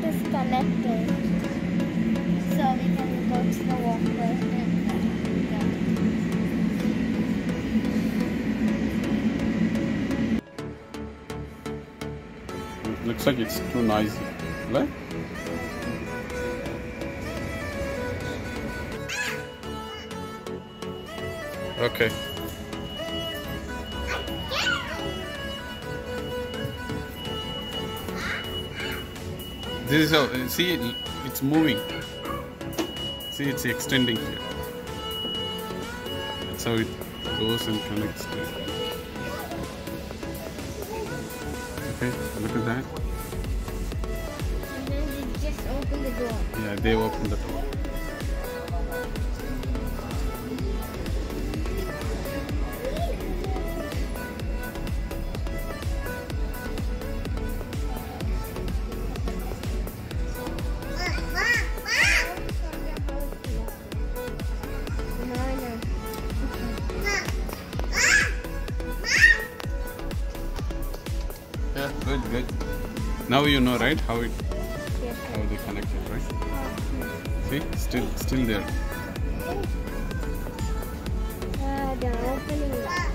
is connected. So we can go to the walkway. Looks like it's too noisy, right? Okay. This is how, see, it's moving. See, it's extending here. That's how it goes and connects to it. Okay, look at that. And then they just open the door. Yeah, they opened the door. Yeah, good, good. Now you know, right? How they connected, right? See, still there. They're opening it.